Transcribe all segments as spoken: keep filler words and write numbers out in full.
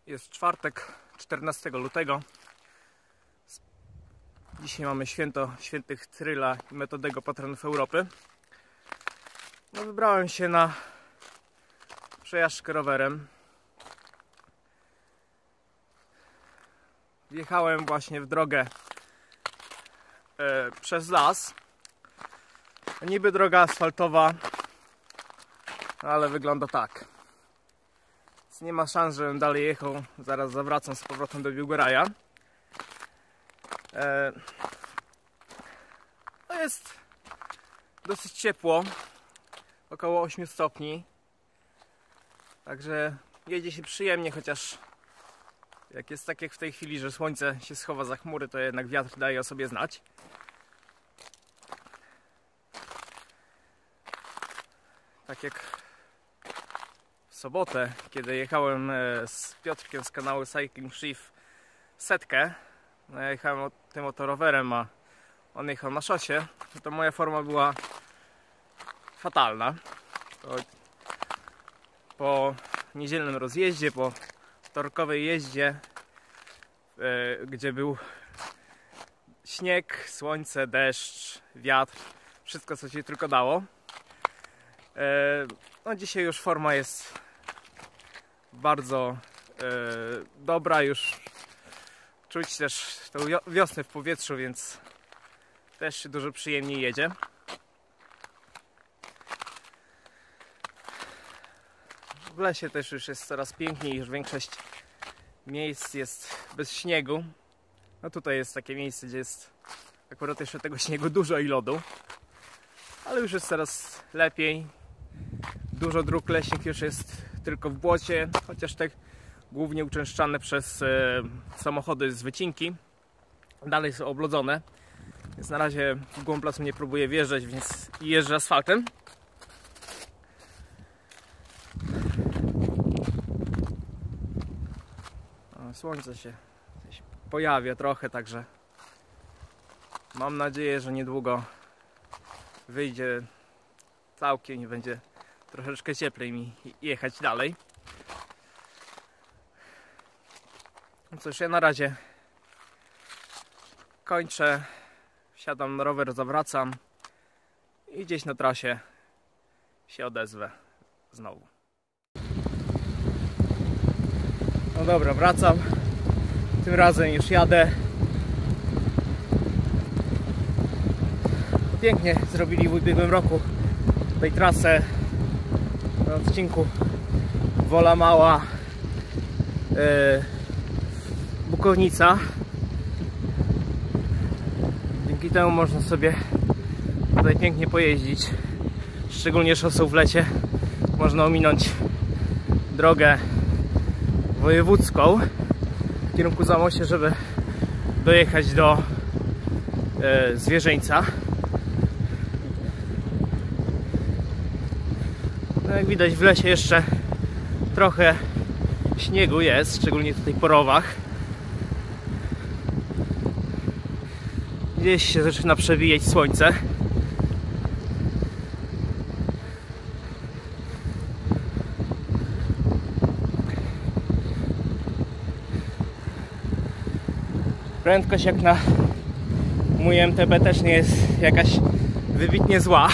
Jest czwartek, czternastego lutego. Dzisiaj mamy święto świętych Cyryla i Metodego, patronów Europy. No, wybrałem się na przejażdżkę rowerem. Wjechałem właśnie w drogę e, przez las. Niby droga asfaltowa, ale wygląda tak. Więc nie ma szans, żebym dalej jechał. Zaraz zawracam z powrotem do Biłgoraja. E, no jest dosyć ciepło, około ośmiu stopni. Także jedzie się przyjemnie, chociaż jak jest tak jak w tej chwili, że słońce się schowa za chmury, to jednak wiatr daje o sobie znać. Tak jak w sobotę, kiedy jechałem z Piotrkiem z kanału Cycling Chief setkę, no ja jechałem tym oto rowerem, a on jechał na szosie, to moja forma była fatalna. To po niedzielnym rozjeździe, po wtorkowej jeździe, yy, gdzie był śnieg, słońce, deszcz, wiatr, wszystko co się tylko dało. Yy, no dzisiaj już forma jest bardzo yy, dobra, już czuć też tą wiosnę w powietrzu, więc też się dużo przyjemniej jedzie. W lesie też już jest coraz piękniej, już większość miejsc jest bez śniegu. No tutaj jest takie miejsce, gdzie jest akurat jeszcze tego śniegu dużo i lodu. Ale już jest coraz lepiej. Dużo dróg leśnych już jest tylko w błocie, chociaż tak głównie uczęszczane przez e, samochody z wycinki. Dalej są oblodzone, więc na razie w głąb lasu nie próbuję wjeżdżać, więc jeżdżę asfaltem. O, słońce się pojawia trochę, także mam nadzieję, że niedługo wyjdzie całkiem i będzie troszeczkę cieplej mi jechać dalej. No cóż, ja na razie kończę, wsiadam na rower, zawracam i gdzieś na trasie się odezwę znowu. No dobra, wracam. Tym razem już jadę. Pięknie zrobili w ubiegłym roku tej trasę na odcinku Wola Mała yy, Bukownica. Dzięki temu można sobie tutaj pięknie pojeździć, szczególnie szosą w lecie. Można ominąć drogę wojewódzką w kierunku Zamościa, żeby dojechać do e, Zwierzyńca. No jak widać, w lesie jeszcze trochę śniegu jest, szczególnie tutaj po rowach. Gdzieś się zaczyna przebijać słońce. Prędkość jak na mój M T B też nie jest jakaś wybitnie zła.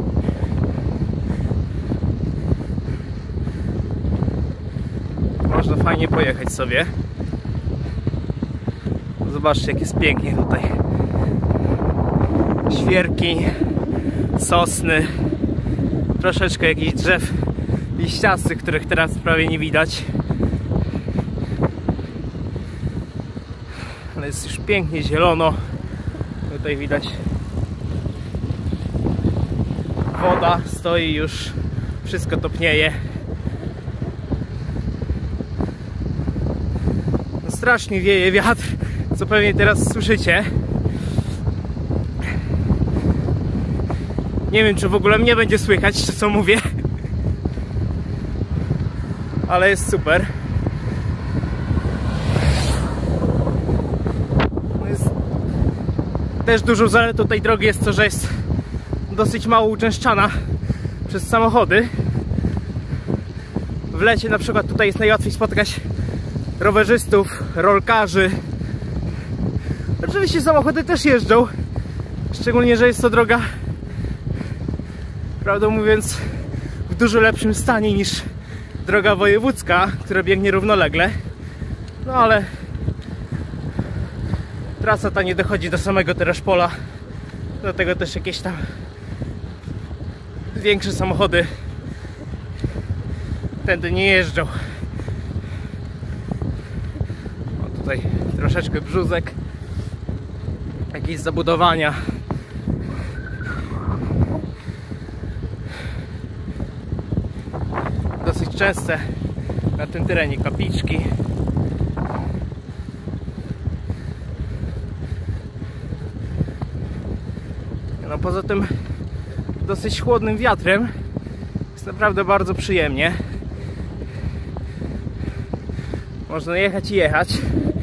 Można fajnie pojechać sobie. Zobaczcie, jak jest pięknie tutaj. Świerki, sosny, troszeczkę jakichś drzew liściastych, których teraz prawie nie widać. Ale jest już pięknie zielono. Tutaj widać woda stoi już, wszystko topnieje. No, strasznie wieje wiatr, co pewnie teraz słyszycie. Nie wiem, czy w ogóle mnie będzie słychać, czy co mówię. Ale jest super. Jest... Też dużą zaletą tej drogi jest to, że jest dosyć mało uczęszczana przez samochody. W lecie na przykład tutaj jest najłatwiej spotkać rowerzystów, rolkarzy. Oczywiście samochody też jeżdżą, szczególnie, że jest to droga, prawdę mówiąc, w dużo lepszym stanie niż droga wojewódzka, która biegnie równolegle. No ale trasa ta nie dochodzi do samego Tereszpola, dlatego też jakieś tam większe samochody tędy nie jeżdżą. O, tutaj troszeczkę brzózek, jakieś zabudowania. Dosyć częste na tym terenie kapliczki. No poza tym dosyć chłodnym wiatrem jest naprawdę bardzo przyjemnie. Można jechać i jechać.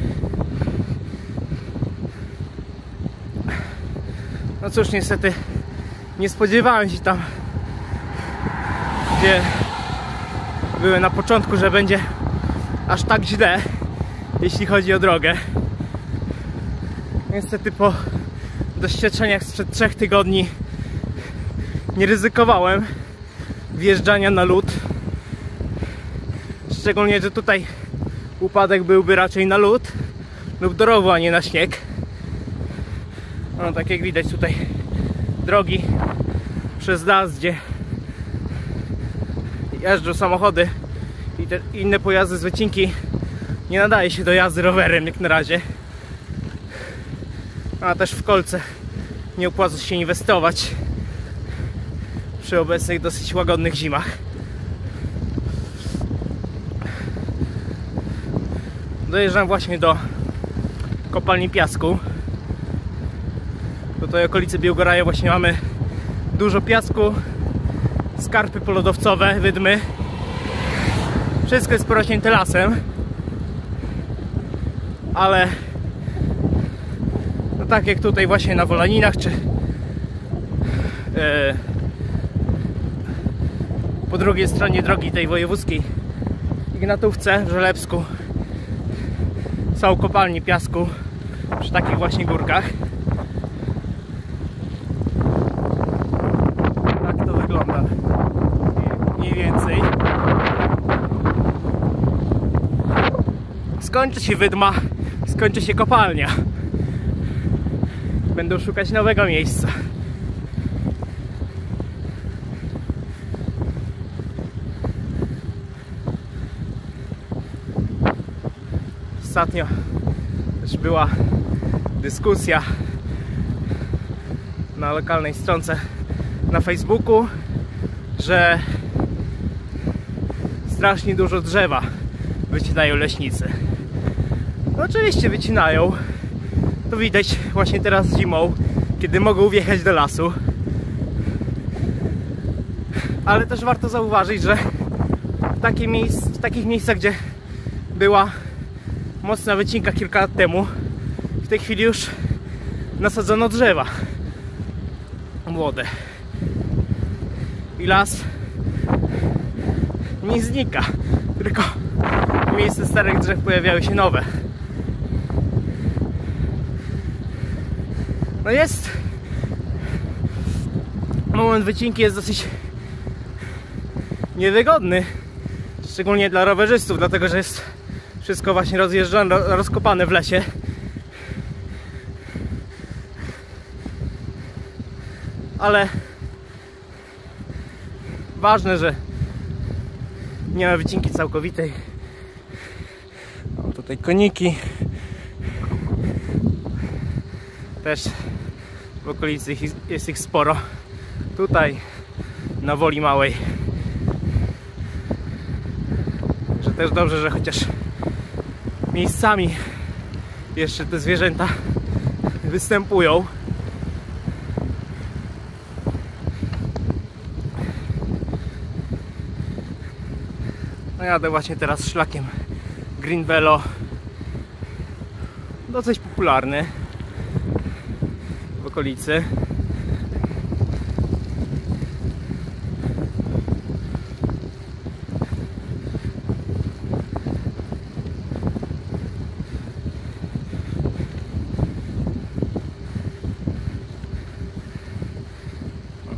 No cóż, niestety nie spodziewałem się tam, gdzie byłem na początku, że będzie aż tak źle, jeśli chodzi o drogę. Niestety po doświadczeniach sprzed trzech tygodni nie ryzykowałem wjeżdżania na lód. Szczególnie, że tutaj upadek byłby raczej na lód lub do rowu, a nie na śnieg. No, tak jak widać tutaj drogi przez las, gdzie jeżdżą samochody i te inne pojazdy z wycinki, nie nadaje się do jazdy rowerem jak na razie. A też w kolce nie opłaca się inwestować przy obecnych dosyć łagodnych zimach. Dojeżdżam właśnie do kopalni piasku. W tej okolicy Białgoraja właśnie mamy dużo piasku, skarpy polodowcowe, wydmy. Wszystko jest porośnięte lasem, ale no tak jak tutaj właśnie na Wolaninach, czy yy, po drugiej stronie drogi tej wojewódzkiej w Ignatówce, w Żelebsku, są kopalnie piasku przy takich właśnie górkach. Tak to wygląda mniej więcej. Skończy się wydma, skończy się kopalnia. Będą szukać nowego miejsca. Ostatnio też była dyskusja na lokalnej stronce na Facebooku, że strasznie dużo drzewa wycinają leśnicy. No oczywiście wycinają. To widać właśnie teraz zimą, kiedy mogą wjechać do lasu. Ale też warto zauważyć, że w, takie miejsc, w takich miejscach, gdzie była mocna wycinka kilka lat temu, w tej chwili już nasadzono drzewa młode. I las nie znika, tylko w miejscu starych drzew pojawiały się nowe. No jest moment wycinki jest dosyć niewygodny, szczególnie dla rowerzystów, dlatego że jest wszystko właśnie rozjeżdżane, rozkopane w lesie. Ale ważne, że nie ma wycinki całkowitej. Mam tutaj koniki. Też w okolicy jest ich sporo. Tutaj na Woli Małej. Że też dobrze, że chociaż miejscami jeszcze te zwierzęta występują. No jadę właśnie teraz szlakiem Green Velo. Dosyć popularny w okolicy.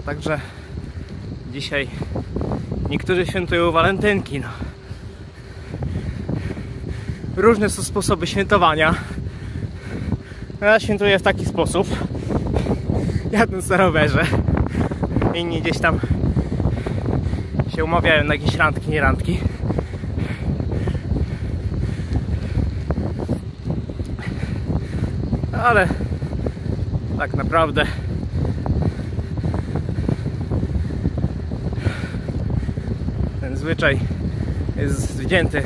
także dzisiaj niektórzy świętują walentynki. No. Różne są sposoby świętowania. Ja świętuję w taki sposób. Jadąc na rowerze. Inni gdzieś tam się umawiają na jakieś randki, nie randki. Ale tak naprawdę ten zwyczaj jest wzięty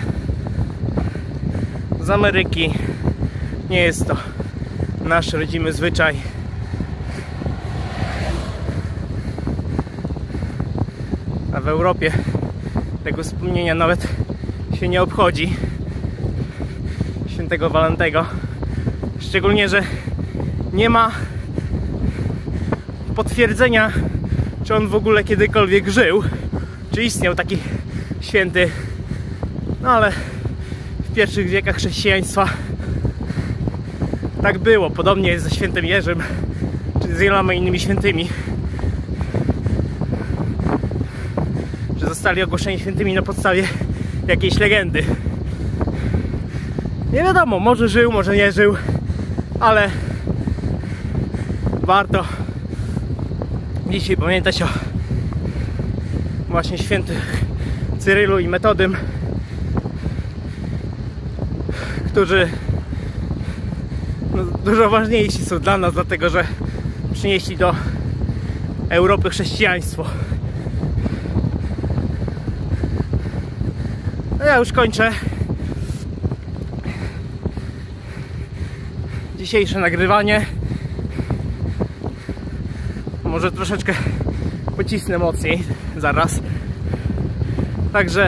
z Ameryki. Nie jest to nasz rodzimy zwyczaj. A w Europie tego wspomnienia nawet się nie obchodzi. Świętego Walentego. Szczególnie, że nie ma potwierdzenia, czy on w ogóle kiedykolwiek żył, czy istniał taki święty. No ale w pierwszych wiekach chrześcijaństwa tak było. Podobnie jest ze świętym Jerzym, czy z wieloma innymi świętymi, że zostali ogłoszeni świętymi na podstawie jakiejś legendy. Nie wiadomo, może żył, może nie żył, ale warto dzisiaj pamiętać o właśnie świętych Cyrylu i Metodym, którzy no, dużo ważniejsi są dla nas, dlatego że przynieśli do Europy chrześcijaństwo. No ja już kończę dzisiejsze nagrywanie. Może troszeczkę pocisnę mocniej zaraz. Także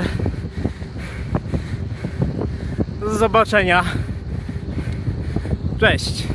do zobaczenia. Cześć.